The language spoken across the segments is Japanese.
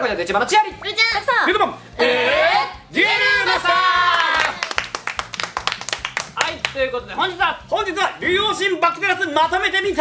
こちゃんと一番のチアリルちゃんルクモンデュエルマスター。はい、ということで本日は竜王神バクテラスまとめてみた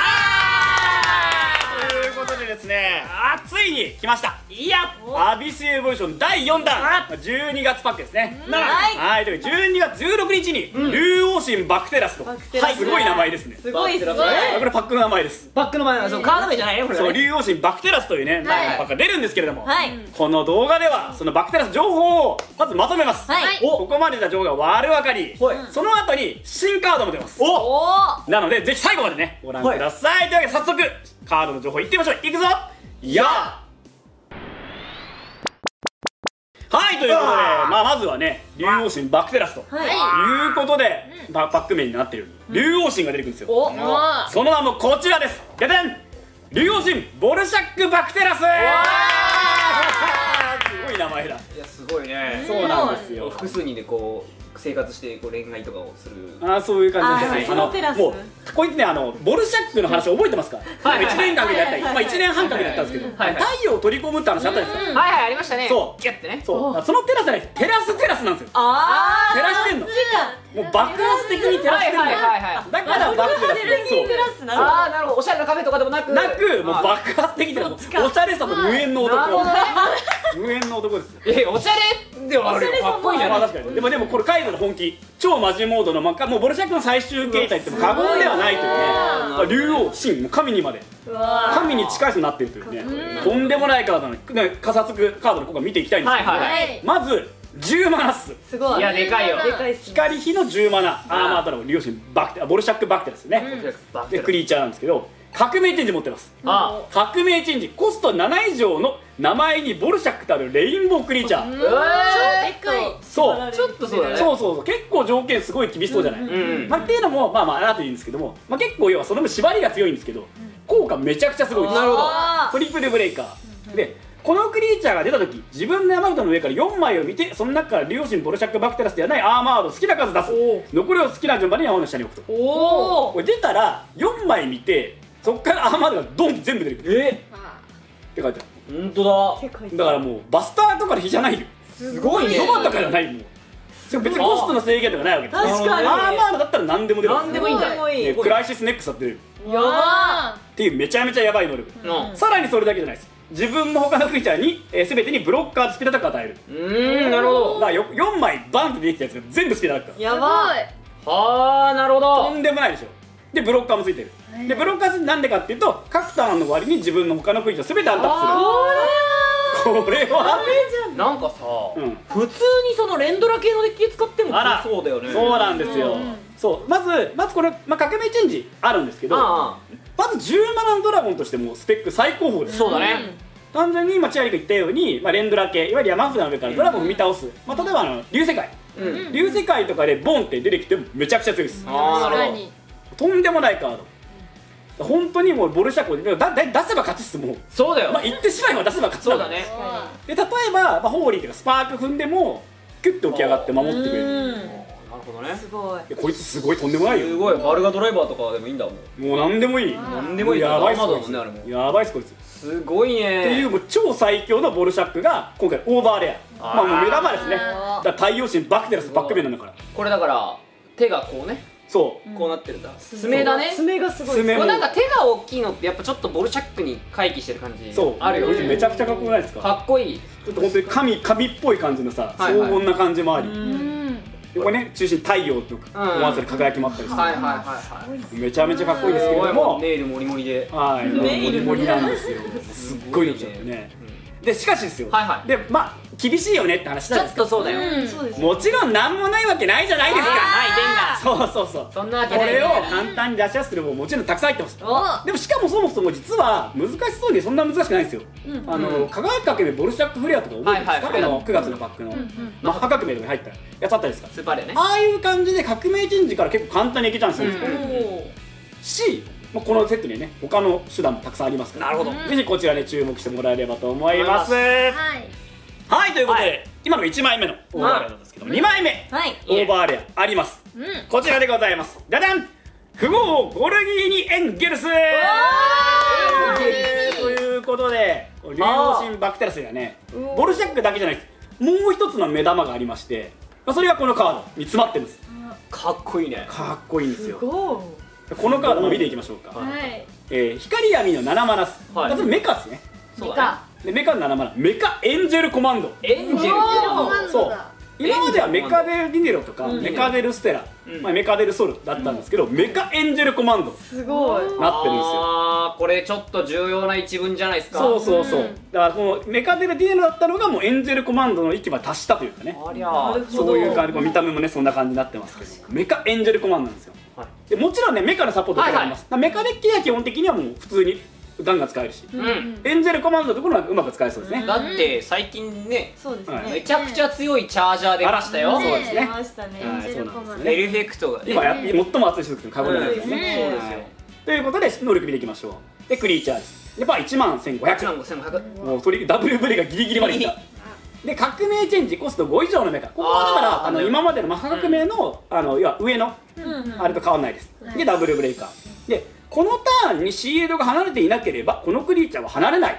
ということでですね、ついに来ました。 いやアビスエボリューション第4弾12月パックですね。 はい、 という12月16日に竜王神バクテラスと、すごい名前ですね。 すごいすごい。 これパックの名前です。 バックの前のそうカード名じゃないね、これ。 そう、竜王神バクテラスというねパックが出るんですけれども、 はい、 この動画ではそのバクテラス情報をまずまとめます。 はい、 ここまでの情報が丸分かり、その後に新カードも出ます。なのでぜひ最後までねご覧ください。というわけで早速カードの情報いってみましょう。いくぞやあ。はい、ということで、まずはね竜王神バクテラスということでパック名になっている竜王神が出てくるんですよ。その名もこちらです。ででん、竜王神ボルシャックバクテラス。すごい名前だ。 いや、すごいね。 そうなんですよ。 複数人でこう生活してこう恋愛とかをする。 そういう感じですね。もうこいつねボルシャックの話覚えてますか？1年間でやったり、1年半かけてやったんですけど、太陽を取り込むって話あったんですよ。 はいはい、ありましたね。 そうギュッてね。 そうそのテラスじゃない、テラスなんですよ。照らしてんの。もう爆発的に照らしてんの。だからバクテラス。 なるほど。おしゃれなカフェとかでもなく、 もう爆発的なおしゃれさと無縁の男。無縁の男です。 おしゃれではあるよ。かっこいいじゃない。 確かに。でもこれカイドの本気、超マジモードのもうボルシャックの最終形態っても過言ではないというね。竜王神、もう神にまで神に近い人になっているというね、とんでもないカードなので、かさつくカードのここ見ていきたいんですけど、まず10マナっす。 すごい。 いや、でかいよ。 光火の10マナアーマードラゴン竜王神ボルシャックバクテラスね。でクリーチャーなんですけど、革命チェンジ持ってます。革命チェンジコスト7以上の名前にボルシャックとあるレインボークリーチャー。 超でかい。 そう、 ちょっとそうだね。 そう結構条件すごい厳しそうじゃない。っていうのも後で言うんですけども、結構要はその分縛りが強いんですけど、効果めちゃくちゃすごいです。 なるほど。 トリプルブレイカーで、このクリーチャーが出た時、自分の山札の上から4枚を見て、その中から竜王神ボルシャックバクテラスではないアーマードを好きな数出す。残りを好きな順番に山の下に置くと。これ出たら4枚見て、そっからアーマードがドンって全部出てくるって書いてある。 本当だ。 だからもうバスターとかの比じゃないよ。 すごいね。 そばとかじゃないもん。別にコストの制限とかないわけです。 確かに。 アーマードだったら何でも出る。 何でもいいんだ。 クライシスネックスだって出るやばっていうめちゃめちゃヤバい能力。さらにそれだけじゃないです。自分の他のクリーチャーに全てにブロッカースピードアタックを与える。 なるほど。 だから4枚バンってできたやつが全部スピードアタック。 やばい。 なるほど。 とんでもないでしょ。でブロッカーもついてる。でブロッカーなんでかっていうと、各ターンの終わりに自分の他のクリーチャー全てアタックする。これはなんかさ、普通にその連ドラ系のデッキ使ってもそうだよね。 そうなんですよ。そうまずこれ革命チェンジあるんですけど、まず10マナのドラゴンとしてもスペック最高峰です。 そうだね。 単純にチアリが言ったように連ドラ系、いわゆる山札の上からドラゴンを踏み倒す。例えば竜世界とかでボンって出てきてもめちゃくちゃ強いです。 なるほど。 とんでもないカード。本当にもうボルシャックを出せば勝ちっす。もうそうだよ。 言ってしまえば出せば勝ち。 そうだね。 で例えばホーリーとかスパーク踏んでもキュッと起き上がって守ってくれる。 なるほどね。 すごい。 こいつすごいとんでもないよ。 すごい。バルガドライバーとかでもいいんだもん。 もう何でもいい。 何でもいい。 やばいっすこいつ。やばいっすこいつ。 すごいね。 っていうもう超最強のボルシャックが今回オーバーレア。もう目玉ですね。だから太陽神バクテラスバック面なんだから。 これだから手がこうね。そうこうなってるんだ。爪だね。 爪がすごい。 なんか手が大きいのってやっぱちょっとボルシャックに回帰してる感じあるよね。 めちゃくちゃかっこよくないですか。かっこいい。ちょっと本当に神っぽい感じのさ、荘厳な感じもあり、これね中心太陽と思わせる輝きもあったりして、めちゃめちゃかっこいいですけれども、 ネイルモリモリで、 モリモリなんですよ。すっごいのちょっとね。でしかしですよ、で厳しいよねって話したんです。 ちょっとそうだよ。 もちろん何もないわけないじゃないですか。そうそんなわけない。これを簡単に出しやすくももちろんたくさん入ってます。でもしかもそもそも実は難しそうでそんな難しくないんですよ。輝きかけでボルシャックフレアとか覚えてますか。9月のパックのマッハ革命とかに入ったやつあったですか。スーパーレアね。ああいう感じで革命チェンジから結構簡単にいけちゃうんですよ。しこのセットにね他の手段もたくさんありますから、ぜひこちらで注目してもらえればと思います。はい、ということで今の1枚目のオーバーレアなんですけども、2枚目オーバーレアあります。こちらでございます。ダダン、富豪ゴルギーニエンゲルスということで、 竜王神バクテラスにはねボルシャックだけじゃないです。もう一つの目玉がありまして、それがこのカードに詰まってるんです。 かっこいいね。 かっこいいんですよ。 すごい。 このカードを見ていきましょうか。 はい。 光闇の7マナス、 はいまずメカですね。 そうだね。 でメカの7マナ、メカエンジェルコマンド。 エンジェルそう今まではメカデルディネロとかメカデルステラ、メカデルソルだったんですけど、メカエンジェルコマンドすごい。 なってるんですよ。 あー、これちょっと重要な一文じゃないですか。 そうそうそう、だからこのメカデルディネロだったのがもうエンジェルコマンドの域まで達したというかね、 ありゃー、 そういう感じ、見た目もねそんな感じになってますけど、メカエンジェルコマンドなんですよ。でもちろんねメカのサポートがあります。だからメカデッキは基本的にはもう普通にガンガン使えるし、エンジェルコマンドのところはうまく使えそうですね。 だって最近ね、 そうですはいね。 めちゃくちゃ強いチャージャー出ましたよ。 そうですね出ましたね。 はいエンジェルコマンドそうなんですねエルフェクトが今ね。 最も熱い人って過言じゃないですね。 そうですよはいということで能力見ていきましょう。でクリーチャーです。やっぱ1万 1 1500、 万5500。 もうダブルブレがギリギリまでいったで革命チェンジコスト5以上のメカ、ここはだから今までのマッハ革命の要は上のあれと変わらないです。でダブルブレイカーでこのターンにシールドが離れていなければこのクリーチャーは離れない。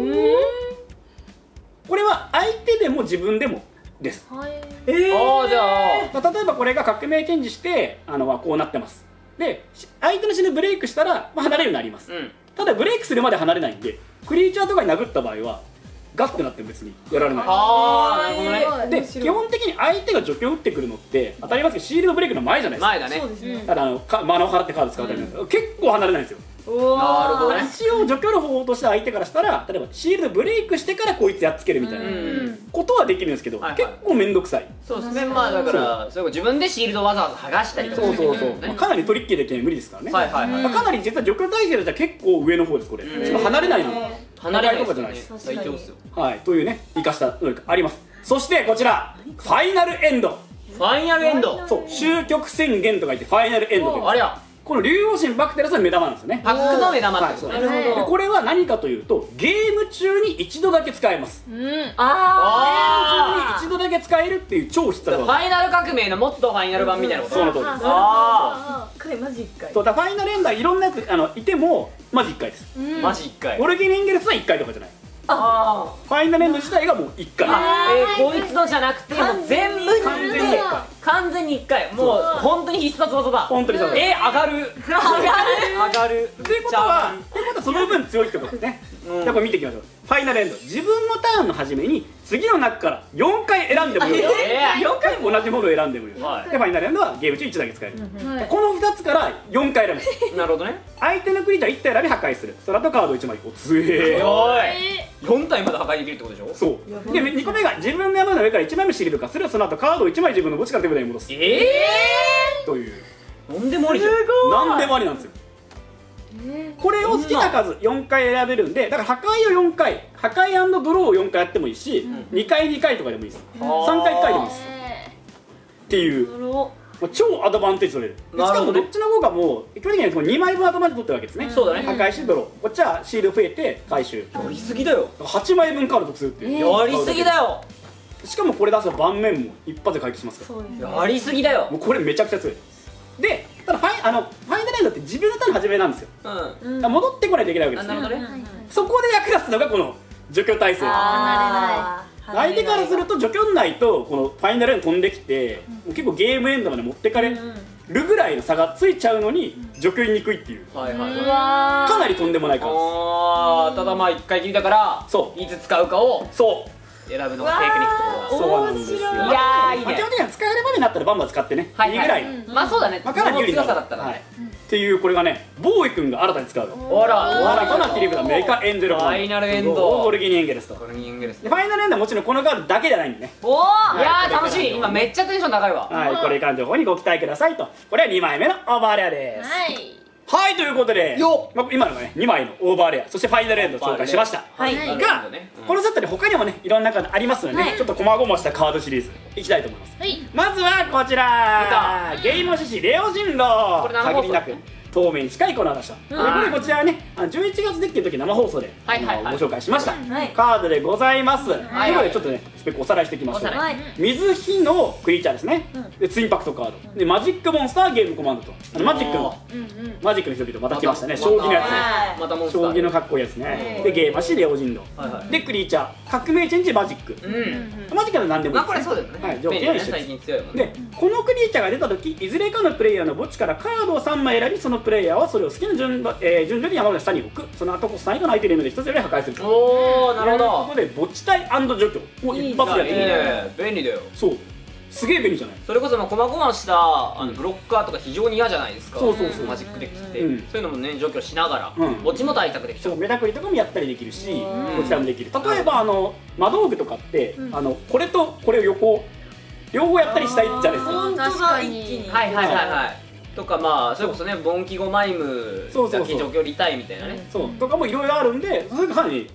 これは相手でも自分でもです。 ああ、じゃあ例えばこれが革命チェンジしてこうなってます。で相手のシールドブレイクしたら、離れるようになります。ただブレイクするまで離れないんで、クリーチャーとかに殴った場合はガッてなっても別にやられない。 ああ、なるほどね。 で基本的に相手が除去打ってくるのって当たり前ですけどシールドブレイクの前じゃないですか。 前だね。 そうですね。 ただマナを払ってカード使うために、結構離れないんですよ。 なるほどね。 一応除去の方法として相手からしたら、例えばシールドブレイクしてからこいつやっつけるみたいなことはできるんですけど、 はいはい結構面倒くさい。 そうですね。まあだからそれ自分でシールドわざわざ剥がしたりとかそうそうそう、 ね。 かなりトリッキーできない無理ですからね。 はいはいはい。 かなり実は除去体制だったら結構上の方ですこれ。しかも離れないの。 離れないとかじゃないです。 最強ですよ。 はい、というね生かした能力あります。そしてこちらファイナルエンド。 ファイナルエンド。 そう終局宣言と書いてファイナルエンドというありゃ。 この竜王神バクテラスの目玉なんですよね。 パックの目玉ってことね。 でこれは何かというとゲーム中に一度だけ使えます。 あ一度だけ使えるっていう超必殺フ技。 ァイナル革命のもっとファイナル版みたいなこと。 その通りです。 あ一回マジ一回。 そうだファイナルエンダーいろんなやついてもマジ1回です。 あ、マジ1回。 ゴルギニンゲルスは1回とかじゃない。 あファイナルエンド自体がもう1回。 こいつのじゃなくてもう全部完全に1回。 完全に1回。もう本当に必殺技だ。 本当にそうです。 上がる。上がる。 ということはその分強いってことですね。じゃあこれ見ていきましょう。ファイナルエンド、自分のターンの初めに次の中から4回選んでもよい。4回も同じものを選んでもよい。でフはいァイナルエンドはゲーム中1だけ使える。この2つから4回選ぶ。 なるほどね。 相手のクリーチャー1体選び破壊する。その後カード1枚。お強え。 おい。4体まで破壊できるってことでしょ。 そうで2個目が自分の山の上から1枚目シールド化する。その後カードを1枚自分の墓地から手札に戻すという。 なんでもありじゃん。 何でもありなんですよ。これを好きな数4回選べるんで、だから破壊を4回、破壊&ドローを4回やってもいいし、2回2回とかでもいいです。3回1回でもいいですっていう超アドバンテージ取れる。しかもどっちの方がもう基本的には2枚分アドバンテージ取ってるわけですね。 そうだね。 破壊してドロー、こっちはシール増えて回収。 やりすぎだよ。 8枚分カード得するっていう。 やりすぎだよ。 しかもこれ出すと盤面も一発で回復しますから。 やりすぎだよ。 もうこれめちゃくちゃ強い。でただファイナルエンドって自分のターンの始めなんですよ。 うん。 だから戻ってこないといけないわけですなるほどね。 そこで役立つのがこの除去耐性。相手からすると除去んないとこのファイナルエンド飛んできて、もう結構ゲームエンドまで持ってかれるぐらいの差がついちゃうのに除去にくいっていう、 はいはい。 かなりとんでもないからです。 ああ、ただまあ1回きりだからそういつ使うかをそう選ぶのがテクニックってことだ。 そうなんですよ。 いやーいいね基本的には使える場面になったらバンバン使ってね、いいぐらいの、 まあそうだね。 かなり有利な強さだったら。 はいっていう、これがねボーイ君が新たに使うほら。 新たな切り札メカエンジェルファイナルエンドゴルギニエンゲルスと。 これ人間ですね。 でファイナルエンドはもちろんこのカードだけじゃないんでね。 おお。いやー楽しい。今めっちゃテンション高いわ。 はい、これからの情報にご期待くださいと。これは2枚目のオーバーレアです。はいということで今のがね2枚のオーバーレア、そしてファイナルエンドを紹介しました。がこのセットで他にもねいろんなカードありますのでね、ちょっと細々したカードシリーズいきたいと思います。まずはこちらゲーム獅子レオ人狼。 これ生放送限りなく透明に近いこの話だ。こちらはね11月デッキの時生放送でご紹介しましたカードでございます。ということでちょっとねススペックおさらいしていきましょう。水火のクリーチャーですね。でツインパクトカードでマジックモンスターゲームコマンドとマジックの人々また来ましたね。将棋のやつ、 またモンスター将棋のかっこいいやつね。でゲーマシレオジンドでクリーチャー革命チェンジマジック、マジックは何でもいいです。 まあこれそうだよね。 はい、条件は一緒です。 最近強いもんね。 でこのクリーチャーが出た時いずれかのプレイヤーの墓地からカードを3枚選び、そのプレイヤーはそれを好きな順序に山の下に置く。その後こそ最後の相手レベルで1つより破壊する。 おお、なるほど。 ということで墓地隊除去を一発でやっていいね、便利だよ。 そう、すげえ便利じゃない。 それこそ細々したブロッカーとか非常に嫌じゃないですか。 そうそうそう、 マジックデッキってそういうのもね除去しながら墓地も対策できちゃう。 メタクリとかもやったりできるし、こちらもできる。例えば魔道具とかってこれとこれを両方やったりしたいじゃないですか。 本当だ、一気に。 はいはいはいはい。とかまあそれこそね、ボンキゴマイムだけ除去利たいみたいなね。 そうとかもいろいろあるんで、それがかなり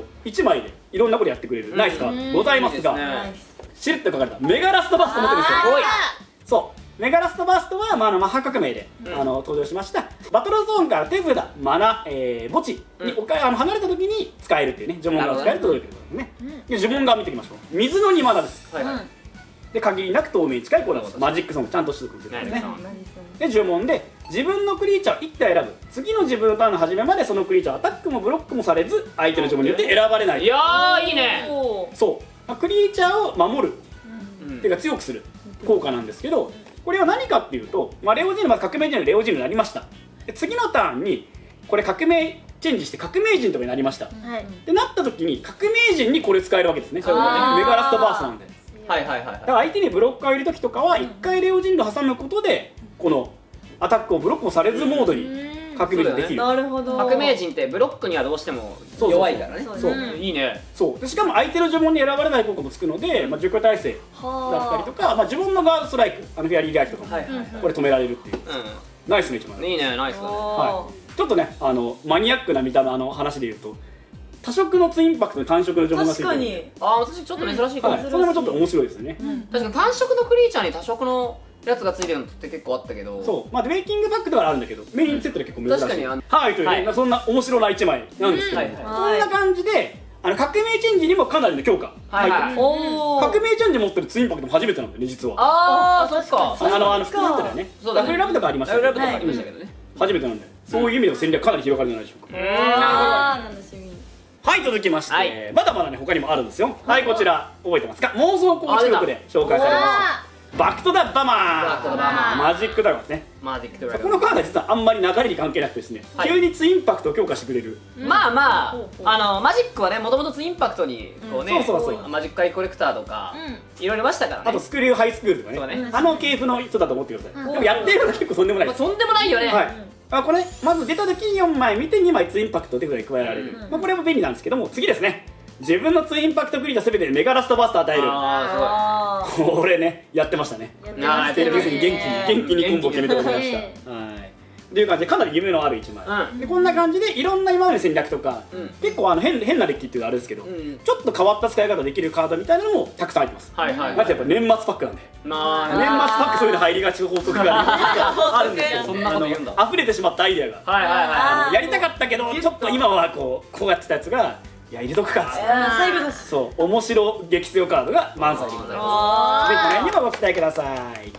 1枚でいろんなことやってくれるナイスがございますが、シルッと書かれたメガラストバースト持ってるんですよ。そうメガラストバーストはマッハ革命で登場しましたバトルゾーンから手札マナ墓地に離れた時に使えるっていうね、呪文が使えるということですね。呪文が見ていきましょう。水の2マナです。で限りなく透明に近いコーナー、マジックソングちゃんとしてくれるんですね。で呪文で自分のクリーチャーを1体選ぶ。次の自分のターンの始めまでそのクリーチャーはアタックもブロックもされず相手の呪文によって選ばれない。 いやーいいね。 そうクリーチャーを守るっていうか強くする効果なんですけど、これは何かっていうと、レオジーヌ、まず革命人のレオジーヌになりました。で次のターンにこれ革命チェンジして革命人とかになりました。ってなった時に革命人にこれ使えるわけですね。メガラストバーストなんで。だから相手にブロッカーを入れる時とかは1回レオジンド挟むことでこのアタックをブロックもされずモードに革命人できる。 なるほど。 革命人ってブロックにはどうしても弱いからね。 そういいね。 そうでしかも相手の呪文に選ばれない効果もつくので、除去耐性だったりとか、呪文のガードストライクフェアリーライフとかもこれ止められるっていうナイスの一枚。 いいね、ナイスだね。 ちょっとねマニアックな見た目話でいうと多色のツインパクトに単色の呪文がついてる。確かに。 私ちょっと珍しいかも。 それもちょっと面白いですよね。 確かに単色のクリーチャーに多色のやつがついてるのって結構あったけど、 そうメイキングパックではあるんだけどメインセットで結構珍しい。 確かに。 はい、というそんな面白な一枚なんですけど、こんな感じで革命チェンジにもかなりの強化入ってます。革命チェンジ持ってるツインパクトも初めてなんだよね、実は。 ああ、そっか。 普通だったよね。ダブルラブとかありましたけど、初めてなんで、そういう意味での戦略かなり広がるんじゃないでしょうか。 楽しみ。 はい、続きましてまだまだね他にもあるんですよ。はい、こちら覚えてますか。妄想構築力で紹介されましたバクトダバマーマジックドラゴンですね。このカードは実はあんまり流れに関係なくてですね、急にツインパクトを強化してくれる。 まあマジックはね、もともとツインパクトにこうね、マジックアイコレクターとかいろいろましたからね。 あとスクリューハイスクールとかね、系譜の人だと思ってください。でもやってるのは結構とんでもないです。 とんでもないよね。 これまず出た時に4枚見て2枚ツインパクトを手札に加えられる。これも便利なんですけども、次ですね、自分のツインパクトクリーチャー全てでメガラストバーストを与える。これねやってましたね。テレビに元気にコンボを決めておりました。っていう感じでかなり夢のある1枚で、こんな感じでいろんな今までの戦略とか結構変なデッキっていうのはあれですけど、ちょっと変わった使い方できるカードみたいなのもたくさん入ってます。まずやっぱ年末パックなんで、年末パックそういうの入りがちの法則があるんですけど、 そんなこと言うんだ。 溢れてしまったアイデアがやりたかったけどちょっと今はこうやってたやつが入れとくかっつって、 最後だし、 そう面白激強カードが満載でございます。ぜひこの辺にもご期待ください。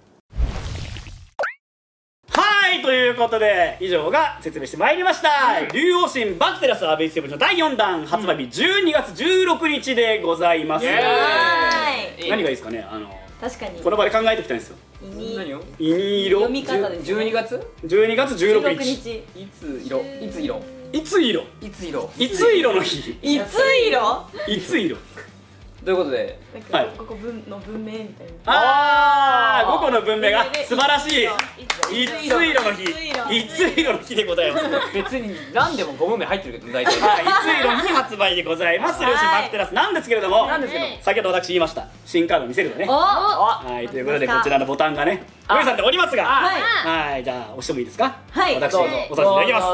はい、ということで以上が説明してまいりました。竜王神バクテラスアベイスセブンの第4弾発売日12月16日でございます。何がいいですかね。 確かにこの場で考えておきたいんですよ。 何を？ イニ色読み方です。 12月 16日。 いつ色いつ色の日。 ということで、 ここの文明みたいな。5個の文明が素晴らしい。いつ色の日でございます。 別に何でも5文明入ってるけど大体。 いつ色の日発売でございます。ルーシンバクテラスなんですけれども、先ほど私言いました新カード見せるのね。はい、ということでこちらのボタンがね用意されておりますが、はい、じゃあ押してもいいですか。 はい、 私押させていただきます。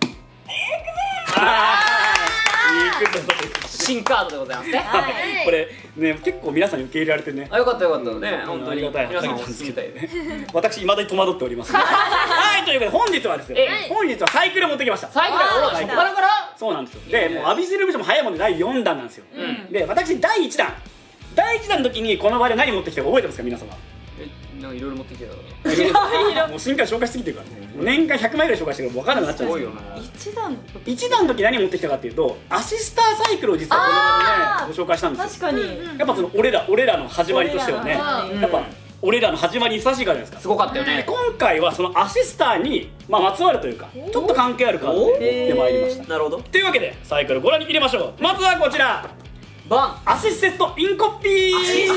新カードでございますね。 これね結構皆さんに受け入れられてね。 よかったよかったね。本当に皆さんおすすめたいね。 私未だに戸惑っております。はい、ということで本日はですね、本日はサイクル持ってきました。 サイクル初っ端から。 そうなんですよ。でもうアビスルームションも早いもんで第4弾なんですよ。で私第1弾第1弾の時にこの場で何持ってきたか覚えてますか皆様？ なんかいろいろ持ってきてたもう新刊紹介しすぎてるからね。年間100枚ぐらい紹介してるから分からなくなっちゃうんですよ。1弾の時何持ってきたかっていうと、アシスターサイクルを実はこの場でねご紹介したんですよ。 確かに。 やっぱその俺らの始まりとしてはね、やっぱ俺らの始まりにふさしいからじゃないですか。 すごかったよね。 今回はそのアシスターにまつわるというか、ちょっと関係あるカードでまいりました。 なるほど。 というわけでサイクルご覧に入れましょう。まずはこちら、 バンアシステストインコピー。 アシス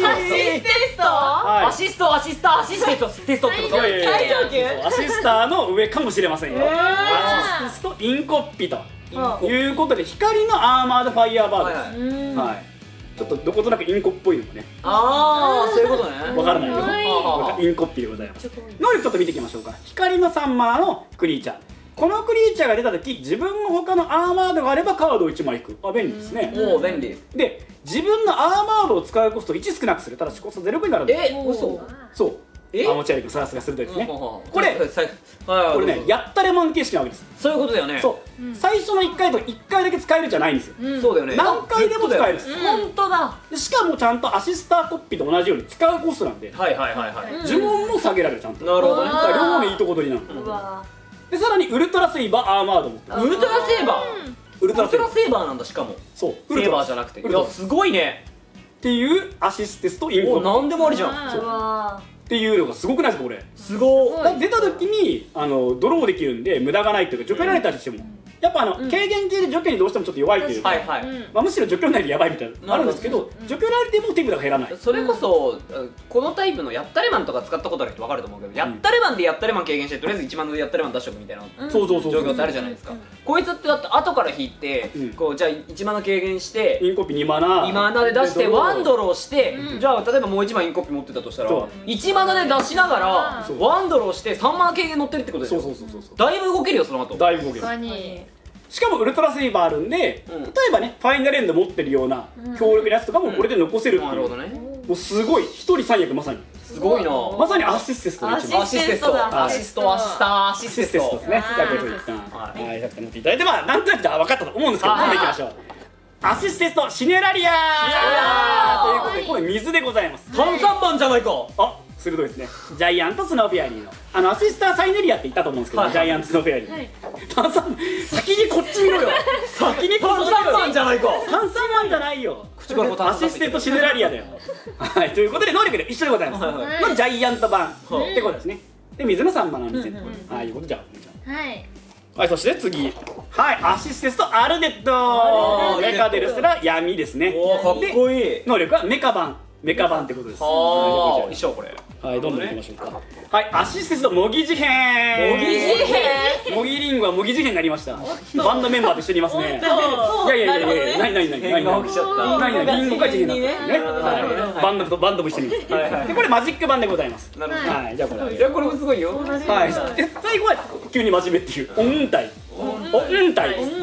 トアシスターってこと？ 最上級？ アシスターの上かもしれませんよ。アシステストインコピーということで、光のアーマードファイヤーバード。はい。ちょっとどことなくインコっぽいのもね。 ああ、そういうことね。 わからないよ。インコッピーでございます。能力ちょっと見ていきましょうか。光の3マナのクリーチャー。このクリーチャーが出た時、自分の他のアーマードがあればカードを1枚引く。あ、便利ですね。 おお、便利。 で、自分のアーマードを使うコストを1少なくする。ただしコスト0になるんです。 嘘。 そう。持ち歩くさすが鋭いですね。これね、やったれマン形式なわけです。 そういうことだよね。 そう。最初の1回と1回だけ使えるじゃないんですよ。 そうだよね。 何回でも使えるんです。 本当だ。 しかもちゃんとアシスターコッピーと同じように使うコストなんで、 はい。 呪文も下げられるちゃんと。 なるほどね。 両方でいいとこ取りなの。で、さらにウルトラセイバーアーマードも。 ウルトラセイバー。ウルトラセイバーなんだ、しかも。 そう。 セイバーじゃなくて。いや、すごいね。 っていうアシステストインコ。 なんでもありじゃん。 っていうのがすごくないですかこれ。 すごい。 出た時にドローできるんで無駄がないというか、除去られたりしてもやっぱ軽減系で除去にどうしてもちょっと弱いというか、むしろ除去内でやばいみたいなのあるんですけど、除去られても手札が減らない。 それこそこのタイプのやったれマンとか使ったことある人分かると思うけど、やったれマンでやったれマン軽減してとりあえず1万でやったれマン出しとくみたいな状況ってあるじゃないですか。こいつってだって後から引いてこうじゃあ1万の軽減してインコピ2マナ 2マナで出してワンドローして、じゃあ例えばもう1枚インコピ持ってたとしたら1マナで出しながらワンドローして3マナ軽減乗ってるってことですよ。だいぶ動けるよその後。 だいぶ動ける。しかもウルトラセイバーあるんで、例えばねファイナルエンド持ってるような強力なやつとかもこれで残せるっていう。なるほどね。もうすごい1人3役、まさにすごいな。 まさにアシステストの一番。 アシステストですね。じゃあこれ一旦はいやって持っていただいて、まあなんとなく分かったと思うんですけど、今度いきましょう。アシステストシネラリアということで、これ水でございます。 炭酸マンじゃないか。 あ、鋭いですね。ジャイアントスノーフェアリーのアシスターサイネリアって言ったと思うんですけど、ジャイアントスノーフェアリー炭酸、先にこっち見ろよ。先に炭酸マンじゃないか。炭酸マンじゃないよ。アシステントシネラリアだよ。はい、ということで能力で一緒でございます。のジャイアント版ってことですね。で、水の3マナの2000。はい、いうことじゃあ。はい、そして次、はい、アシステストアルデッド。メカデルスラ闇ですね。 おお、かっこいい。 能力はメカ版ってことです。 ああ、一緒これ。 はい、どんどんいきましょうか。はい、アシステスト模擬事変。模擬リンゴは模擬事変になりました。バンドメンバーと一緒にいますね。いやいやいやいや、ないリンゴが事変だったね。バンドも一緒にいます。で、これマジック版でございます。はい、じゃあこれ。いや、これもすごいよ。はい、最後は急に真面目っていう音運体。音体です。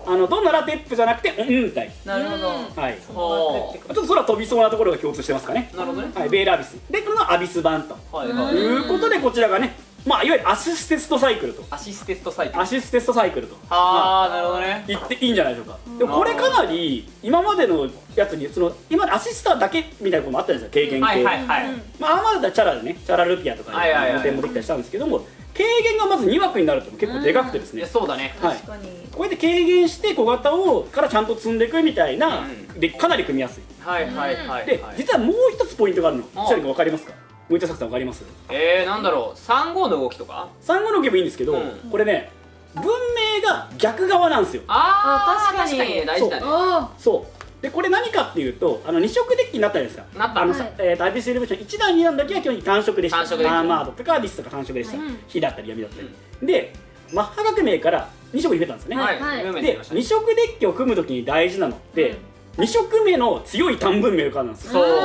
どんなラテップじゃなくて音体。なるほど。はい。ちょっと空飛びそうなところが共通してますかね。なるほどね。はい、ベールアビス。で、このアビス版ということで、こちらがね、まあいわゆるアシステストサイクルと。アシステストサイクルと。 ああ、なるほどね。 言っていいんじゃないでしょうか。でもこれかなり今までのやつに今までアシスターだけみたいなこともあったじゃないですか、軽減系。まあアーマーだったらチャラでね、チャラルピアとか露店もできたりしたんですけども、軽減がまず2枠になると結構でかくてですね。 そうだね。 はい。こうやって軽減して小型をからちゃんと積んでいくみたいなでかなり組みやすい。で、実はもう一つポイントがあるの。シャリ君わかりますか？もう一つさんわかります？ なんだろう、3号の動きとか ？3号の動きもいいんですけど、これね、文明が逆側なんですよ。 ああ、確かに大事だね。 そう。で、これ何かっていうと、2色デッキになったじゃないですか。 なった。 アビスエレベーション1段2段だけは基本に単色でした。アーマードとかアビスとか単色でした。火だったり闇だったり。で、マッハ革命から2色に増えたんですよね。で、2色デッキを組むときに大事なのって、2色目の強い単文明のカードなんですよ。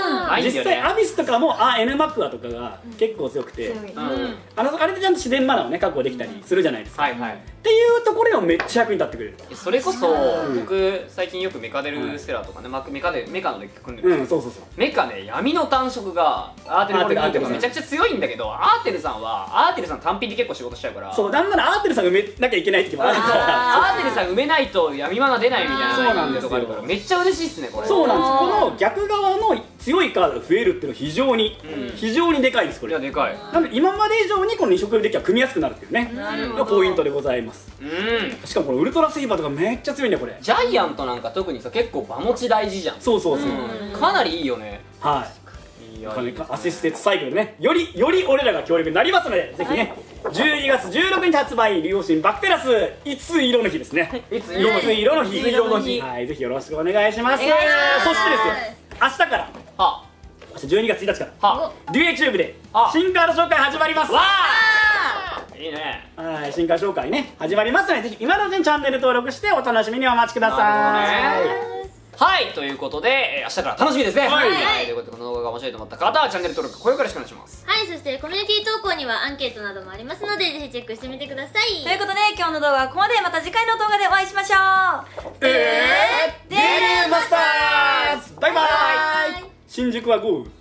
実際アビスとかもNマクアとかが結構強くて、あれでちゃんと自然マナーをね確保できたりするじゃないですか。っていうところにもめっちゃ役に立ってくれる。 それこそ僕最近よくメカデルステラとかね、メカのデッキ組んでるんですよ。メカね、闇の単色がアーテルこれ聞いてもめちゃくちゃ強いんだけど、アーテルさん単品で結構仕事しちゃうから、 そうなんならアーテルさん埋めなきゃいけない時もあるから、 アーテルさん埋めないと闇マナ出ないみたいな、そうなんですよ。めっちゃ嬉しいっすねこれ。 そうなんです。この逆側の強いカードが増えるっていうのは非常にでかいです。これ。 いやでかい。 なので今まで以上にこの2色デッキは組みやすくなるっていうねがポイントでございます。しかもこのウルトラセイバーとかめっちゃ強いんだよこれ。 ジャイアントなんか特にさ結構場持ち大事じゃん。 そうかなりいいよね。 はい。アシステントサイクルね、より俺らが強力になりますので、ぜひね、12月16日発売、竜王神バクテラスいつ色の日ですね。いつ色の日、はい、ぜひよろしくお願いします。そしてですよ、明日から明日12月1日からデュエチューブで新カード紹介始まります。わー、いいね。 はい、新カード紹介ね始まりますので、ぜひ今のうちにチャンネル登録してお楽しみにお待ちください。 はい、ということで、明日から楽しみですね。はい、ということでこの動画が面白いと思った方はチャンネル登録、高評価よろしくお願いします。 はい、そしてコミュニティ投稿にはアンケートなどもありますので、ぜひチェックしてみてください。 ということで、今日の動画はここまで。また次回の動画でお会いしましょう。 デルマスターズ、バイバイ。新宿は豪雨。